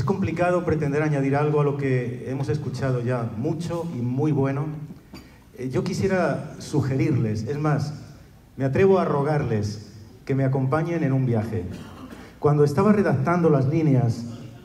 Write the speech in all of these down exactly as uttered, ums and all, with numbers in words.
complicado pretender añadir algo a lo que hemos escuchado ya mucho y muy bueno. Eh, yo quisiera sugerirles, es más, me atrevo a rogarles que me acompañen en un viaje. Cuando estaba redactando las líneas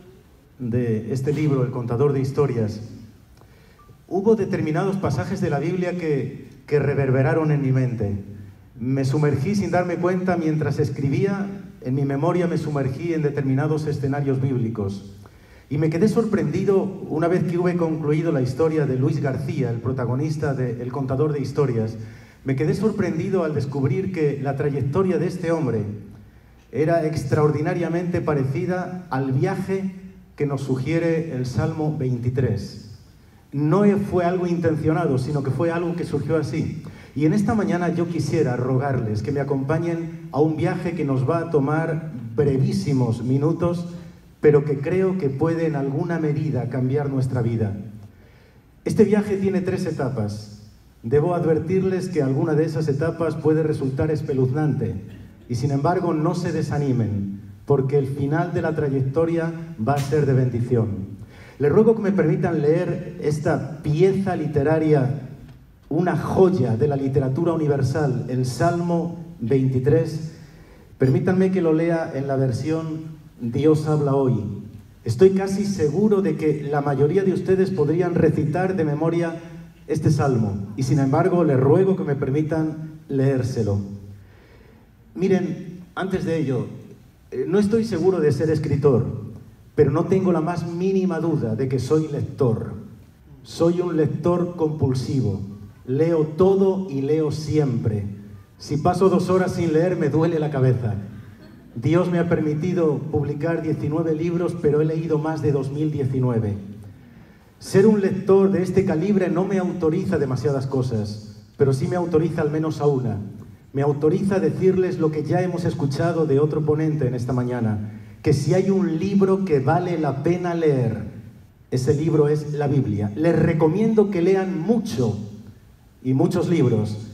de este libro, El contador de historias, hubo determinados pasajes de la Biblia que, que reverberaron en mi mente. Me sumergí sin darme cuenta mientras escribía, en mi memoria me sumergí en determinados escenarios bíblicos. Y me quedé sorprendido una vez que hube concluido la historia de Luis García, el protagonista de El contador de historias. Me quedé sorprendido al descubrir que la trayectoria de este hombre era extraordinariamente parecida al viaje que nos sugiere el Salmo veintitrés. No fue algo intencionado, sino que fue algo que surgió así. Y en esta mañana yo quisiera rogarles que me acompañen a un viaje que nos va a tomar brevísimos minutos, pero que creo que puede en alguna medida cambiar nuestra vida. Este viaje tiene tres etapas. Debo advertirles que alguna de esas etapas puede resultar espeluznante, y sin embargo no se desanimen, porque el final de la trayectoria va a ser de bendición. Les ruego que me permitan leer esta pieza literaria, una joya de la literatura universal, el Salmo veintitrés. Permítanme que lo lea en la versión Dios habla hoy. Estoy casi seguro de que la mayoría de ustedes podrían recitar de memoria este salmo, y sin embargo les ruego que me permitan leérselo. Miren, antes de ello, no estoy seguro de ser escritor, pero no tengo la más mínima duda de que soy lector. Soy un lector compulsivo. Leo todo y leo siempre. Si paso dos horas sin leer, me duele la cabeza. Dios me ha permitido publicar diecinueve libros, pero he leído más de dos mil diecinueve. Ser un lector de este calibre no me autoriza demasiadas cosas, pero sí me autoriza al menos a una. Me autoriza a decirles lo que ya hemos escuchado de otro ponente en esta mañana, que si hay un libro que vale la pena leer, ese libro es la Biblia. Les recomiendo que lean mucho y muchos libros,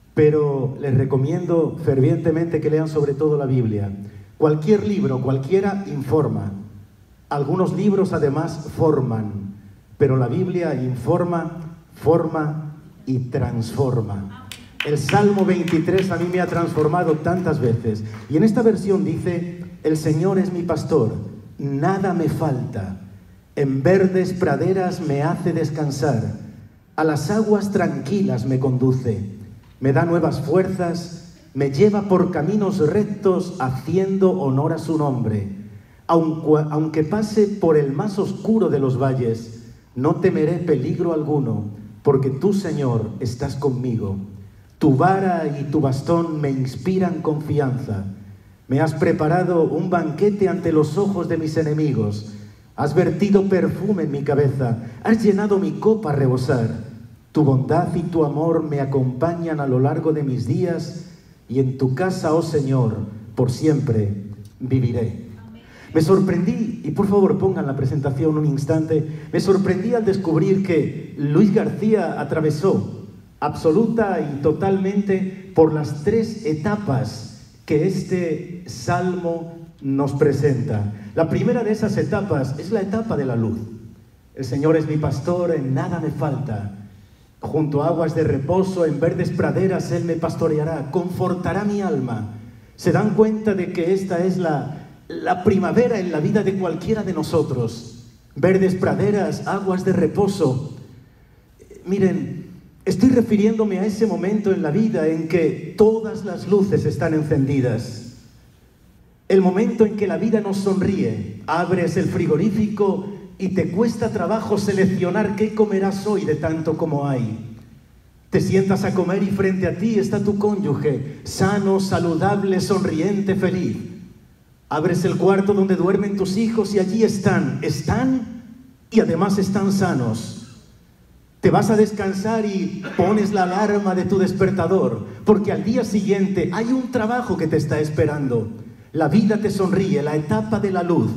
pero les recomiendo fervientemente que lean sobre todo la Biblia. Cualquier libro, cualquiera, informa. Algunos libros además forman, pero la Biblia informa, forma y transforma. El Salmo veintitrés a mí me ha transformado tantas veces. Y en esta versión dice: el Señor es mi pastor, nada me falta. En verdes praderas me hace descansar. A las aguas tranquilas me conduce. Me da nuevas fuerzas. Me lleva por caminos rectos, haciendo honor a su nombre. Aunque, aunque pase por el más oscuro de los valles, no temeré peligro alguno, porque tú, Señor, estás conmigo. Tu vara y tu bastón me inspiran confianza. Me has preparado un banquete ante los ojos de mis enemigos. Has vertido perfume en mi cabeza. Has llenado mi copa a rebosar. Tu bondad y tu amor me acompañan a lo largo de mis días, y en tu casa, oh Señor, por siempre viviré. Me sorprendí, y por favor pongan la presentación un instante, me sorprendí al descubrir que Luis García atravesó absoluta y totalmente por las tres etapas que este salmo nos presenta. La primera de esas etapas es la etapa de la luz. El Señor es mi pastor, en nada me falta. Junto a aguas de reposo, en verdes praderas, Él me pastoreará, confortará mi alma. ¿Se dan cuenta de que esta es la, la primavera en la vida de cualquiera de nosotros? Verdes praderas, aguas de reposo. Miren, estoy refiriéndome a ese momento en la vida en que todas las luces están encendidas. El momento en que la vida nos sonríe. Abres el frigorífico y te cuesta trabajo seleccionar qué comerás hoy de tanto como hay. Te sientas a comer y frente a ti está tu cónyuge, sano, saludable, sonriente, feliz. Abres el cuarto donde duermen tus hijos y allí están, están y además están sanos. Te vas a descansar y pones la alarma de tu despertador, porque al día siguiente hay un trabajo que te está esperando. La vida te sonríe, la etapa de la luz.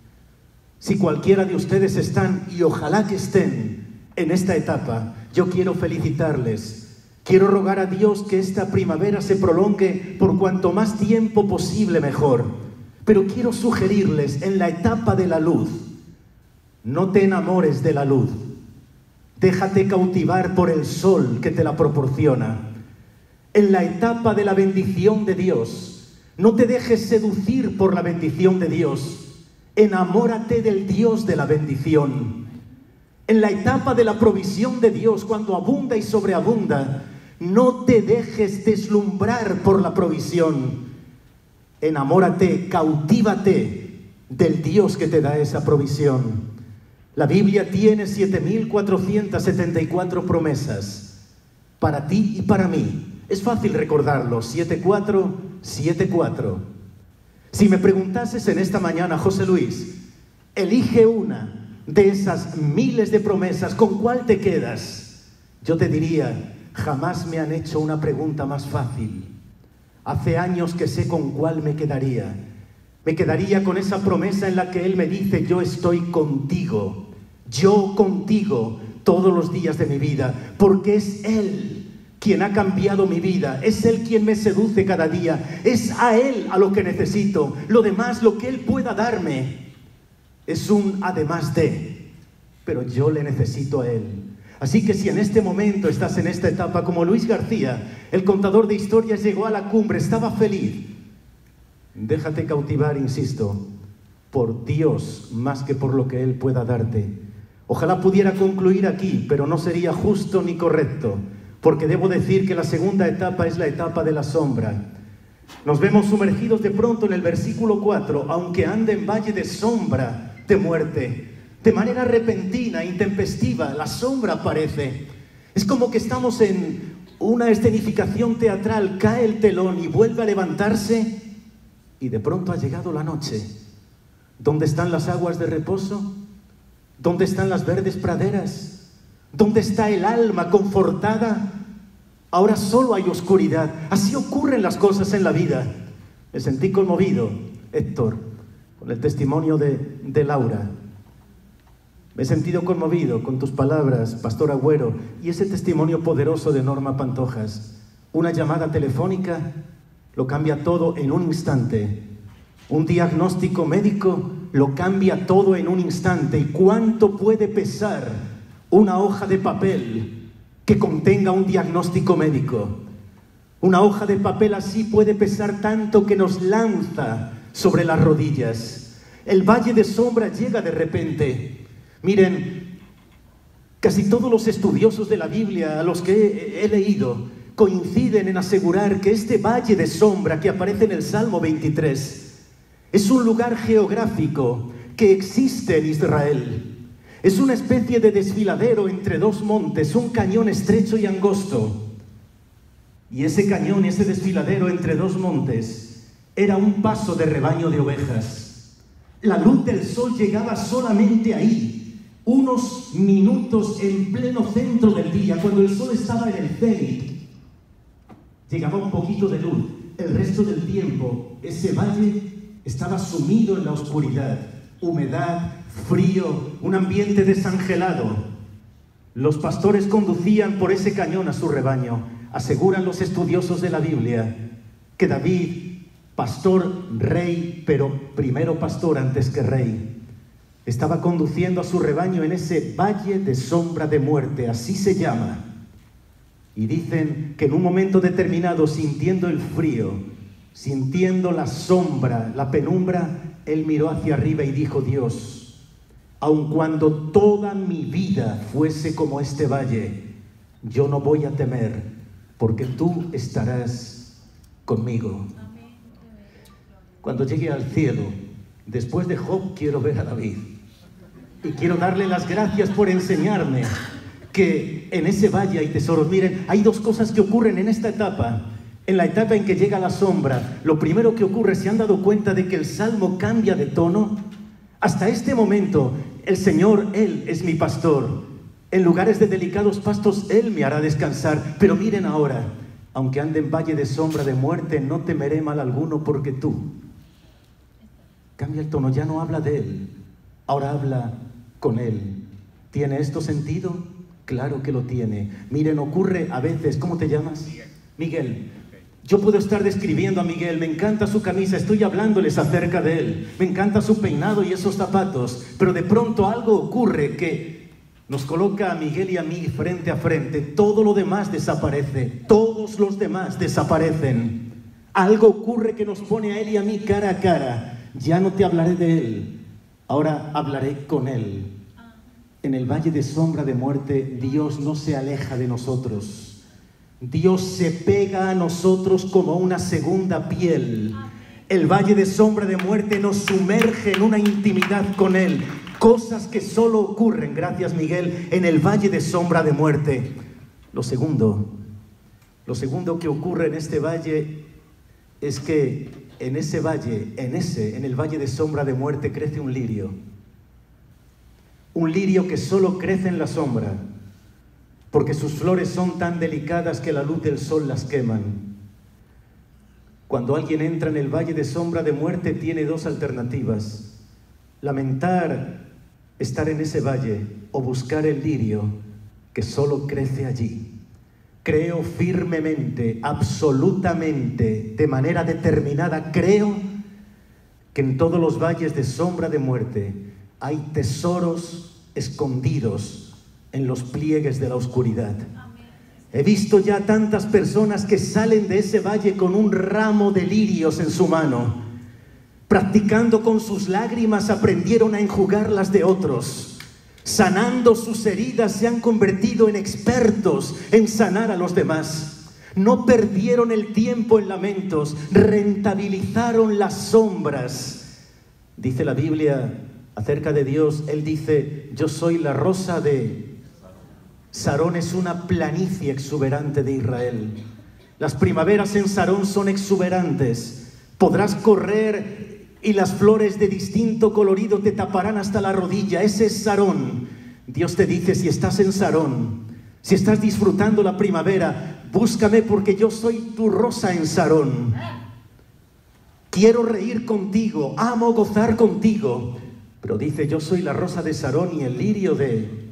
Si cualquiera de ustedes están, y ojalá que estén, en esta etapa, yo quiero felicitarles. Quiero rogar a Dios que esta primavera se prolongue por cuanto más tiempo posible mejor. Pero quiero sugerirles, en la etapa de la luz, No te enamores de la luz. Déjate cautivar por el sol que te la proporciona. En la etapa de la bendición de Dios, no te dejes seducir por la bendición de Dios. Enamórate del Dios de la bendición. En la etapa de la provisión de Dios, cuando abunda y sobreabunda, no te dejes deslumbrar por la provisión. Enamórate, cautívate del Dios que te da esa provisión. La Biblia tiene siete mil cuatrocientas setenta y cuatro promesas para ti y para mí. Es fácil recordarlo, siete cuatro, siete cuatro. Si me preguntases en esta mañana, José Luis, elige una de esas miles de promesas, ¿con cuál te quedas? Yo te diría, jamás me han hecho una pregunta más fácil. Hace años que sé con cuál me quedaría. Me quedaría con esa promesa en la que Él me dice, yo estoy contigo, yo contigo todos los días de mi vida, porque es Él quien ha cambiado mi vida, es Él quien me seduce cada día, es a Él a lo que necesito, lo demás, lo que Él pueda darme, es un además de, pero yo le necesito a Él. Así que si en este momento estás en esta etapa como Luis García, el contador de historias, llegó a la cumbre, estaba feliz, déjate cautivar, insisto, por Dios más que por lo que Él pueda darte. Ojalá pudiera concluir aquí, pero no sería justo ni correcto, porque debo decir que la segunda etapa es la etapa de la sombra. Nos vemos sumergidos de pronto en el versículo cuatro, aunque ande en valle de sombra de muerte. De manera repentina, intempestiva, la sombra aparece. Es como que estamos en una escenificación teatral, cae el telón y vuelve a levantarse, y de pronto ha llegado la noche. ¿Dónde están las aguas de reposo? ¿Dónde están las verdes praderas? ¿Dónde está el alma confortada? Ahora solo hay oscuridad. Así ocurren las cosas en la vida. Me sentí conmovido, Héctor, con el testimonio de, de Laura. Me he sentido conmovido con tus palabras, Pastor Agüero, y ese testimonio poderoso de Norma Pantojas. Una llamada telefónica lo cambia todo en un instante. Un diagnóstico médico lo cambia todo en un instante. ¿Y cuánto puede pesar una hoja de papel que contenga un diagnóstico médico? Una hoja de papel así puede pesar tanto que nos lanza sobre las rodillas. El valle de sombra llega de repente. Miren, casi todos los estudiosos de la Biblia a los que he, he leído coinciden en asegurar que este valle de sombra que aparece en el Salmo veintitrés es un lugar geográfico que existe en Israel. Es una especie de desfiladero entre dos montes, un cañón estrecho y angosto. Y ese cañón, ese desfiladero entre dos montes, era un paso de rebaño de ovejas. La luz del sol llegaba solamente ahí, unos minutos en pleno centro del día, cuando el sol estaba en el cenit. Llegaba un poquito de luz. El resto del tiempo, ese valle estaba sumido en la oscuridad, humedad, frío, un ambiente desangelado. Los pastores conducían por ese cañón a su rebaño. Aseguran los estudiosos de la Biblia que David, pastor, rey, pero primero pastor antes que rey, estaba conduciendo a su rebaño en ese valle de sombra de muerte, así se llama. Y dicen que en un momento determinado, sintiendo el frío, sintiendo la sombra, la penumbra, él miró hacia arriba y dijo: Dios, aun cuando toda mi vida fuese como este valle, yo no voy a temer, porque tú estarás conmigo. Cuando llegue al cielo, después de Job, quiero ver a David. Y quiero darle las gracias por enseñarme que en ese valle hay tesoros. Miren, hay dos cosas que ocurren en esta etapa. En la etapa en que llega la sombra, lo primero que ocurre, ¿se han dado cuenta de que el salmo cambia de tono? Hasta este momento, el Señor, Él es mi pastor. En lugares de delicados pastos, Él me hará descansar. Pero miren ahora, aunque ande en valle de sombra de muerte, no temeré mal alguno, porque tú. Cambia el tono, ya no habla de Él, ahora habla con Él. ¿Tiene esto sentido? Claro que lo tiene. Miren, ocurre a veces, ¿cómo te llamas? Miguel. Miguel. Yo puedo estar describiendo a Miguel, me encanta su camisa, estoy hablándoles acerca de él, me encanta su peinado y esos zapatos, pero de pronto algo ocurre que nos coloca a Miguel y a mí frente a frente, todo lo demás desaparece, todos los demás desaparecen. Algo ocurre que nos pone a él y a mí cara a cara. Ya no te hablaré de él, ahora hablaré con él. En el valle de sombra de muerte, Dios no se aleja de nosotros. Dios se pega a nosotros como una segunda piel. El valle de sombra de muerte nos sumerge en una intimidad con Él. Cosas que solo ocurren, gracias Miguel, en el valle de sombra de muerte. Lo segundo, lo segundo que ocurre en este valle es que en ese valle, en ese, en el valle de sombra de muerte crece un lirio. Un lirio que solo crece en la sombra, porque sus flores son tan delicadas que la luz del sol las queman. Cuando alguien entra en el valle de sombra de muerte tiene dos alternativas: lamentar estar en ese valle o buscar el lirio que solo crece allí. Creo firmemente, absolutamente, de manera determinada, creo que en todos los valles de sombra de muerte hay tesoros escondidos en los pliegues de la oscuridad. He visto ya tantas personas que salen de ese valle con un ramo de lirios en su mano. Practicando con sus lágrimas, aprendieron a enjugarlas de otros. Sanando sus heridas, se han convertido en expertos en sanar a los demás. No perdieron el tiempo en lamentos, rentabilizaron las sombras. Dice la Biblia acerca de Dios, Él dice: yo soy la rosa de Sarón, es una planicie exuberante de Israel. Las primaveras en Sarón son exuberantes. Podrás correr y las flores de distinto colorido te taparán hasta la rodilla. Ese es Sarón. Dios te dice: si estás en Sarón, si estás disfrutando la primavera, búscame, porque yo soy tu rosa en Sarón. Quiero reír contigo, amo gozar contigo. Pero dice: yo soy la rosa de Sarón y el lirio de...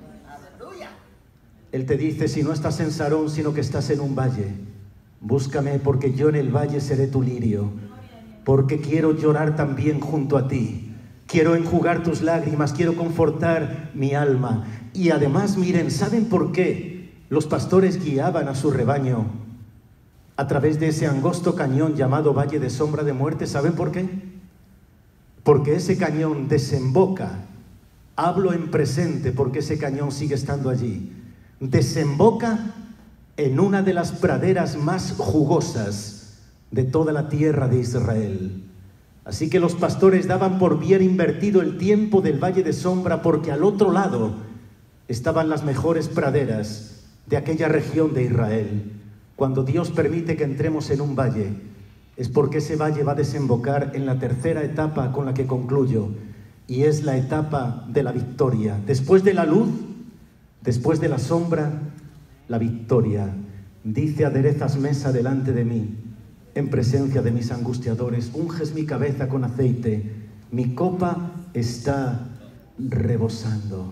Él te dice: si no estás en Sarón, sino que estás en un valle, búscame, porque yo en el valle seré tu lirio. Porque quiero llorar también junto a ti. Quiero enjugar tus lágrimas, quiero confortar mi alma. Y además, miren, ¿saben por qué los pastores guiaban a su rebaño a través de ese angosto cañón llamado Valle de Sombra de Muerte? ¿Saben por qué? Porque ese cañón desemboca, hablo en presente porque ese cañón sigue estando allí, desemboca en una de las praderas más jugosas de toda la tierra de Israel. Así que los pastores daban por bien invertido el tiempo del Valle de Sombra, porque al otro lado estaban las mejores praderas de aquella región de Israel. Cuando Dios permite que entremos en un valle, es porque ese valle va a desembocar en la tercera etapa con la que concluyo, y es la etapa de la victoria. Después de la luz, después de la sombra, la victoria. Dice: aderezas mesa delante de mí, en presencia de mis angustiadores, unges mi cabeza con aceite, mi copa está rebosando.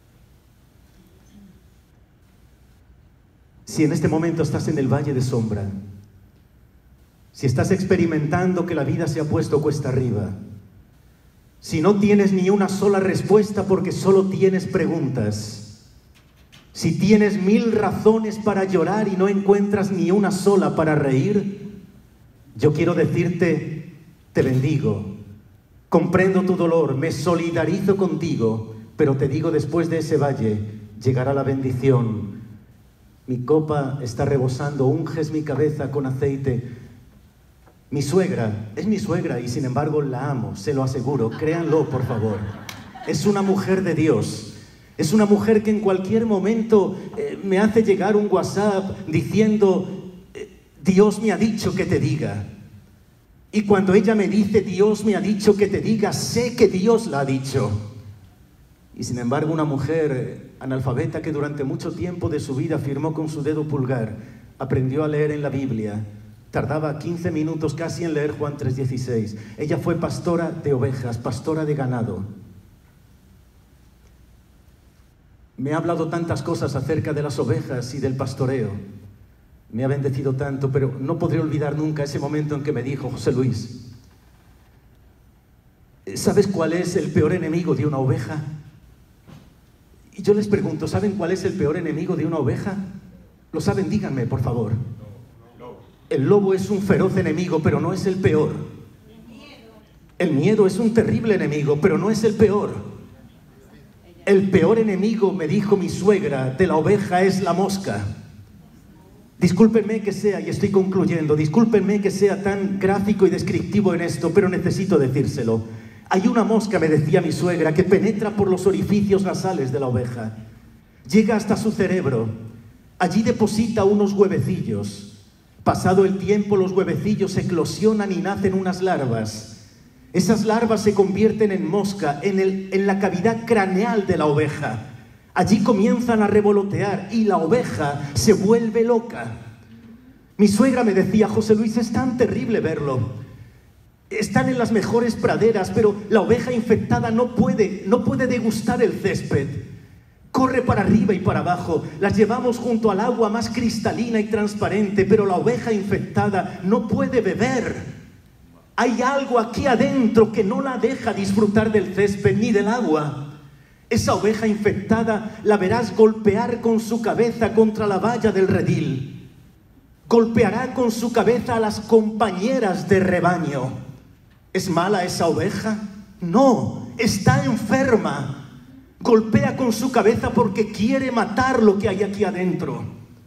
Si en este momento estás en el valle de sombra, si estás experimentando que la vida se ha puesto cuesta arriba, si no tienes ni una sola respuesta porque solo tienes preguntas, si tienes mil razones para llorar y no encuentras ni una sola para reír, yo quiero decirte: te bendigo, comprendo tu dolor, me solidarizo contigo, pero te digo, después de ese valle llegará la bendición. Mi copa está rebosando, unges mi cabeza con aceite. Mi suegra, es mi suegra y sin embargo la amo, se lo aseguro, créanlo por favor. Es una mujer de Dios, es una mujer que en cualquier momento eh, me hace llegar un WhatsApp diciendo: Dios me ha dicho que te diga. Y cuando ella me dice: Dios me ha dicho que te diga, sé que Dios la ha dicho. Y sin embargo, una mujer analfabeta que durante mucho tiempo de su vida firmó con su dedo pulgar, aprendió a leer en la Biblia, tardaba quince minutos casi en leer Juan tres dieciséis. Ella fue pastora de ovejas, pastora de ganado. Me ha hablado tantas cosas acerca de las ovejas y del pastoreo. me ha bendecido tanto, pero no podré olvidar nunca ese momento en que me dijo: José Luis, ¿sabes cuál es el peor enemigo de una oveja? Y yo les pregunto, ¿saben cuál es el peor enemigo de una oveja? ¿Lo saben? Díganme, por favor. El lobo es un feroz enemigo, pero no es el peor. El miedo es un terrible enemigo, pero no es el peor. El peor enemigo, me dijo mi suegra, de la oveja es la mosca. Discúlpenme que sea, y estoy concluyendo, discúlpenme que sea tan gráfico y descriptivo en esto, pero necesito decírselo. Hay una mosca, me decía mi suegra, que penetra por los orificios nasales de la oveja. Llega hasta su cerebro. Allí deposita unos huevecillos. Pasado el tiempo, los huevecillos eclosionan y nacen unas larvas. Esas larvas se convierten en mosca, en, el, en la cavidad craneal de la oveja. Allí comienzan a revolotear y la oveja se vuelve loca. Mi suegra me decía: José Luis, es tan terrible verlo. Están en las mejores praderas, pero la oveja infectada no puede, no puede degustar el césped. Corre para arriba y para abajo. Las llevamos junto al agua más cristalina y transparente, pero la oveja infectada no puede beber. Hay algo aquí adentro que no la deja disfrutar del césped ni del agua. Esa oveja infectada la verás golpear con su cabeza contra la valla del redil. Golpeará con su cabeza a las compañeras de rebaño. ¿Es mala esa oveja? No, está enferma. Golpea con su cabeza porque quiere matar lo que hay aquí adentro.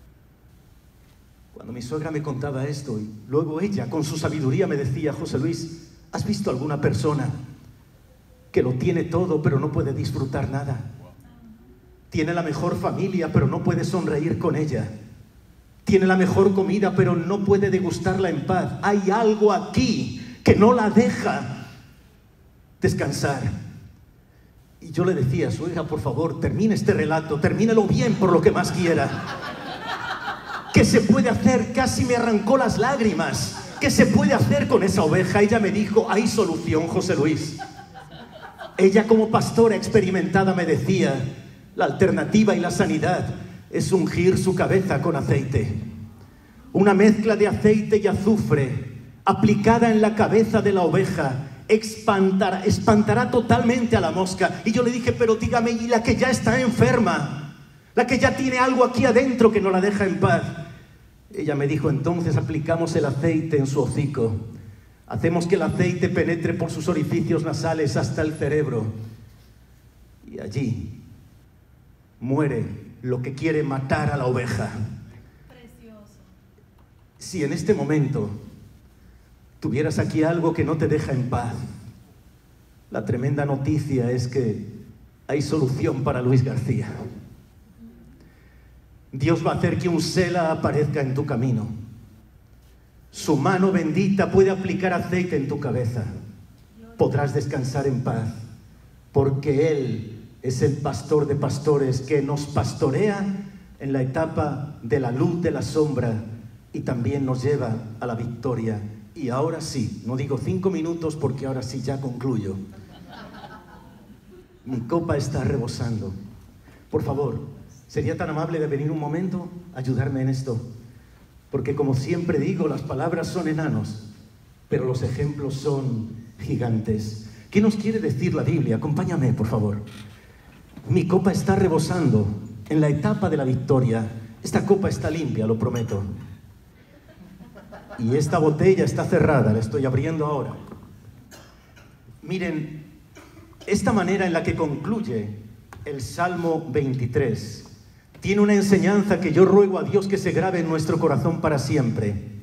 Cuando mi suegra me contaba esto, y luego ella con su sabiduría me decía: José Luis, ¿has visto alguna persona que lo tiene todo pero no puede disfrutar nada? Tiene la mejor familia pero no puede sonreír con ella. Tiene la mejor comida pero no puede degustarla en paz. Hay algo aquí que no la deja descansar. Y yo le decía a su hija: por favor, termine este relato, termínelo bien por lo que más quiera. ¿Qué se puede hacer? Casi me arrancó las lágrimas. ¿Qué se puede hacer con esa oveja? Ella me dijo: hay solución, José Luis. Ella, como pastora experimentada, me decía: la alternativa y la sanidad es ungir su cabeza con aceite. Una mezcla de aceite y azufre aplicada en la cabeza de la oveja espantará, espantará totalmente a la mosca. Y yo le dije: pero dígame, ¿y la que ya está enferma? La que ya tiene algo aquí adentro que no la deja en paz. Ella me dijo: entonces aplicamos el aceite en su hocico. Hacemos que el aceite penetre por sus orificios nasales hasta el cerebro. Y allí muere lo que quiere matar a la oveja. Precioso. Si en este momento tuvieras aquí algo que no te deja en paz, la tremenda noticia es que hay solución para Luis García. Dios va a hacer que un Sela aparezca en tu camino. Su mano bendita puede aplicar aceite en tu cabeza. Podrás descansar en paz, porque Él es el pastor de pastores que nos pastorea en la etapa de la luz, de la sombra, y también nos lleva a la victoria. Y ahora sí, no digo cinco minutos porque ahora sí ya concluyo. Mi copa está rebosando. Por favor, ¿sería tan amable de venir un momento a ayudarme en esto? Porque como siempre digo, las palabras son enanos, pero los ejemplos son gigantes. ¿Qué nos quiere decir la Biblia? Acompáñame, por favor. Mi copa está rebosando en la etapa de la victoria. Esta copa está limpia, lo prometo. Y esta botella está cerrada, la estoy abriendo ahora. Miren, esta manera en la que concluye el Salmo veintitrés tiene una enseñanza que yo ruego a Dios que se grabe en nuestro corazón para siempre.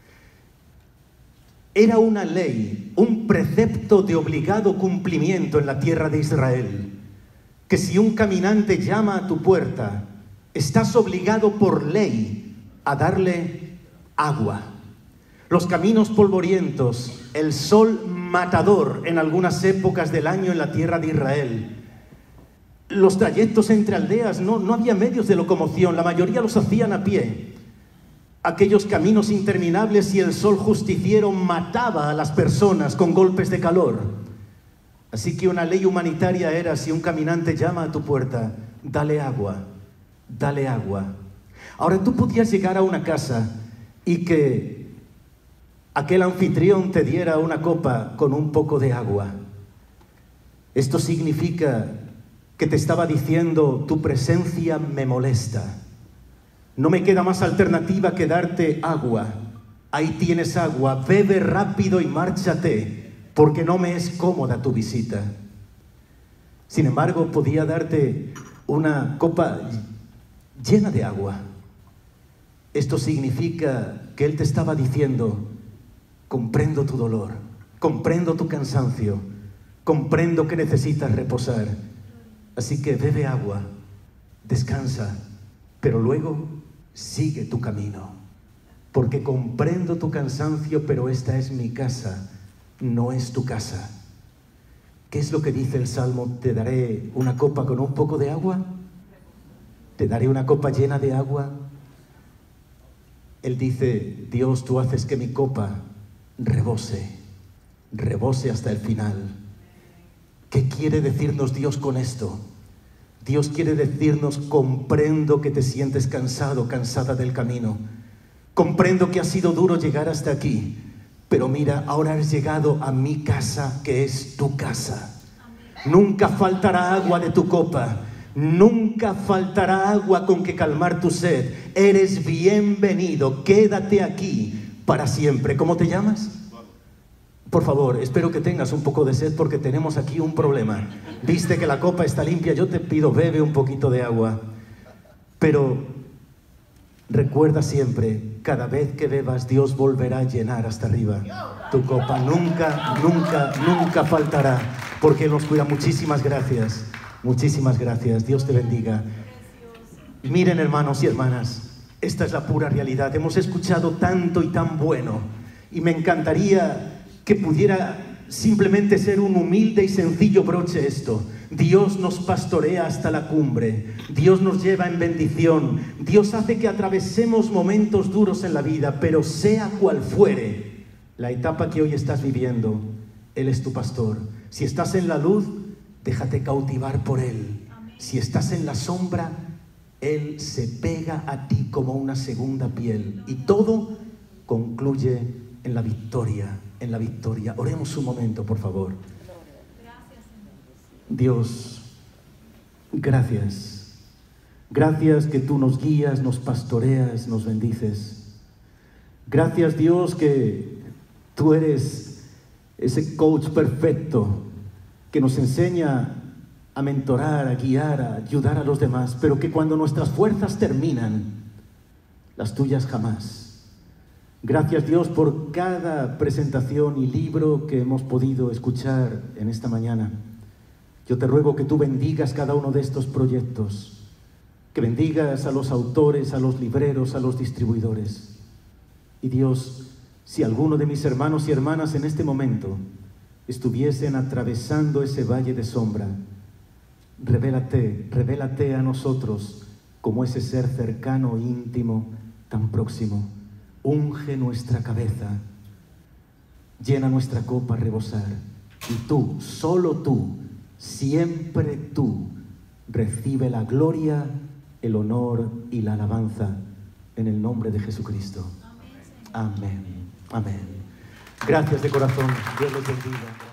Era una ley, un precepto de obligado cumplimiento en la tierra de Israel, que si un caminante llama a tu puerta, estás obligado por ley a darle agua. Los caminos polvorientos, el sol matador en algunas épocas del año en la tierra de Israel, los trayectos entre aldeas, no, no había medios de locomoción, la mayoría los hacían a pie. Aquellos caminos interminables y el sol justiciero mataba a las personas con golpes de calor. Así que una ley humanitaria era: si un caminante llama a tu puerta, dale agua, dale agua. Ahora, tú podías llegar a una casa y que aquel anfitrión te diera una copa con un poco de agua. Esto significa que te estaba diciendo: tu presencia me molesta. No me queda más alternativa que darte agua. Ahí tienes agua, bebe rápido y márchate, porque no me es cómoda tu visita. Sin embargo, podía darte una copa llena de agua. Esto significa que Él te estaba diciendo: comprendo tu dolor, comprendo tu cansancio, comprendo que necesitas reposar. Así que bebe agua, descansa, pero luego sigue tu camino. Porque comprendo tu cansancio, pero esta es mi casa, no es tu casa. ¿Qué es lo que dice el Salmo? ¿Te daré una copa con un poco de agua? ¿Te daré una copa llena de agua? Él dice: Dios, tú haces que mi copa rebose, rebose hasta el final. ¿Qué quiere decirnos Dios con esto? Dios quiere decirnos: comprendo que te sientes cansado, cansada del camino. Comprendo que ha sido duro llegar hasta aquí, pero mira, ahora has llegado a mi casa, que es tu casa. Nunca faltará agua de tu copa. Nunca faltará agua con que calmar tu sed. Eres bienvenido. Quédate aquí para siempre. ¿Cómo te llamas? Por favor, espero que tengas un poco de sed, porque tenemos aquí un problema. Viste que la copa está limpia. Yo te pido, bebe un poquito de agua. Pero recuerda siempre, cada vez que bebas, Dios volverá a llenar hasta arriba tu copa. Nunca, nunca, nunca faltará, porque Él nos cuida. Muchísimas gracias. Muchísimas gracias. Dios te bendiga. Miren, hermanos y hermanas, esta es la pura realidad. Hemos escuchado tanto y tan bueno, y me encantaría que pudiera simplemente ser un humilde y sencillo broche esto. Dios nos pastorea hasta la cumbre. Dios nos lleva en bendición. Dios hace que atravesemos momentos duros en la vida, pero sea cual fuere la etapa que hoy estás viviendo, Él es tu pastor. Si estás en la luz, déjate cautivar por Él. Si estás en la sombra, Él se pega a ti como una segunda piel. Y todo concluye en la victoria, en la victoria. Oremos un momento, por favor. Dios, gracias. Gracias que tú nos guías, nos pastoreas, nos bendices. Gracias, Dios, que tú eres ese coach perfecto que nos enseña a mentorar, a guiar, a ayudar a los demás, pero que cuando nuestras fuerzas terminan, las tuyas jamás. Gracias, Dios, por cada presentación y libro que hemos podido escuchar en esta mañana. Yo te ruego que tú bendigas cada uno de estos proyectos, que bendigas a los autores, a los libreros, a los distribuidores. Y Dios, si alguno de mis hermanos y hermanas en este momento estuviesen atravesando ese valle de sombra, revélate, revélate a nosotros como ese ser cercano, íntimo, tan próximo. Unge nuestra cabeza, llena nuestra copa a rebosar, y tú, solo tú, siempre tú, recibe la gloria, el honor y la alabanza en el nombre de Jesucristo. Amén. Amén. Amén. Gracias de corazón. Dios los bendiga.